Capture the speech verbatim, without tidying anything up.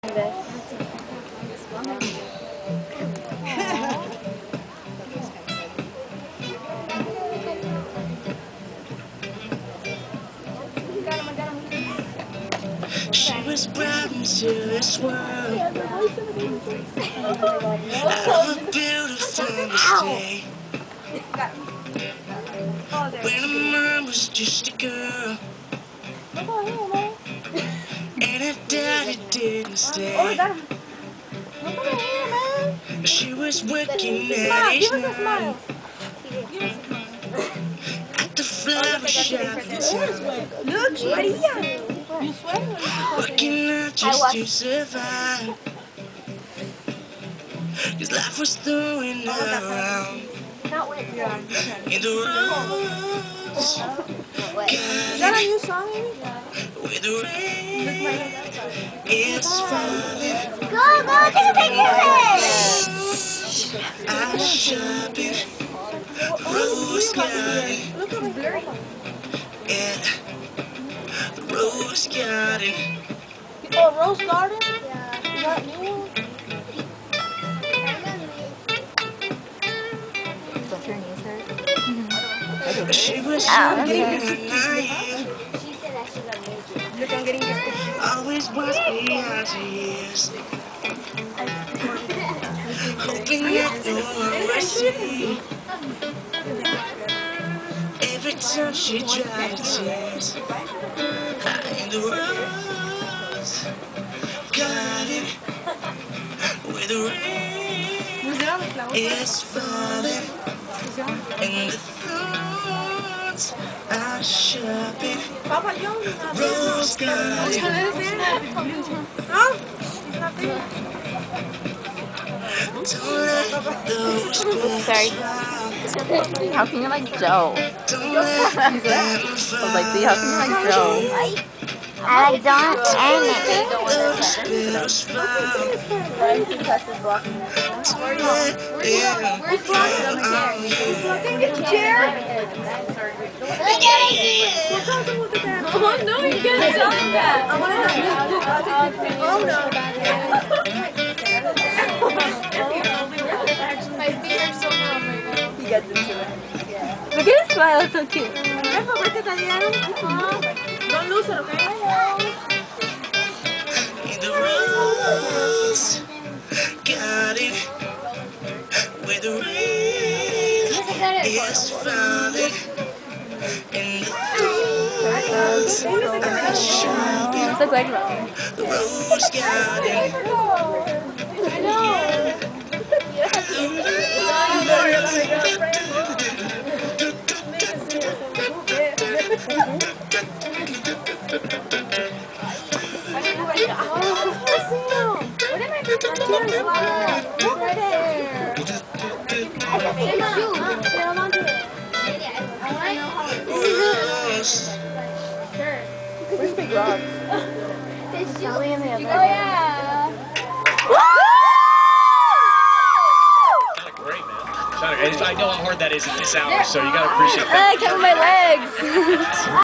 She was brought into this world out of a beautiful mistake. When her mom was just a girl and her daddy didn't stay. She was working at age nine at the flower shop in town. Look, Maria. Working out just to survive, 'cause life was throwing her around in the roads. Is that a new song, Amy? With the rain, it's falling. Go, go, take a picture! I'm shopping, rose garden, yeah, the rose garden. Oh, Rose Garden? Yeah. Is that new? Don't your knees hurt? She was Ow, young okay. and naive, She said that she got naked. Look, I'm getting your picture. always was behind her years, hoping that no one would see. Every time she tried to tease, high in the rose garden, where the rain is falling and the thorns are sharpening. Rose garden. Don't let those books Sorry. fall. How can you like Joe? Don't let them I was like, see, how can you like Joe? I like donuts and it. those bills fall. Where's blocking? Get the chair. Oh no, you can't tell him that. I want to know. Oh no. My feet are so numb right now. He gets into it. Look at his smile, it's so cute. Don't lose it, okay? In the rose garden, where the rain is falling and the thorns are shining. It's like like The rose garden. I know. Where's Big Rob? Probably in the other. Oh yeah. Great, man. I know how hard that is at this hour, so you gotta appreciate that. I cover my legs.